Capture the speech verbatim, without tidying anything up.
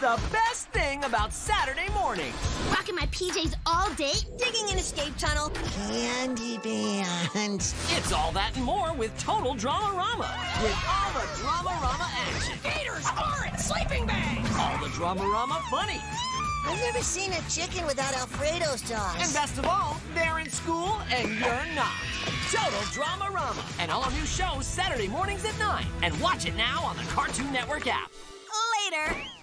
the best thing about Saturday morning. Rocking my P Js all day, digging an escape tunnel. Candy bands. It's all that and more with Total DramaRama. With all the DramaRama action. Gators, orange, sleeping bags. All the DramaRama funny. I've never seen a chicken without Alfredo sauce. And best of all, they're in school and you're not. Total DramaRama. And all new shows Saturday mornings at nine. And watch it now on the Cartoon Network app. Later.